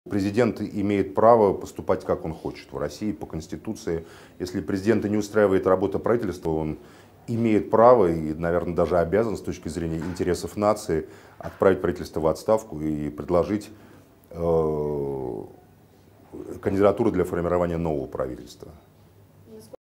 Президент имеет право поступать, как он хочет. В России по Конституции, если президента не устраивает работа правительства, он имеет право и, наверное, даже обязан с точки зрения интересов нации отправить правительство в отставку и предложить кандидатуру для формирования нового правительства.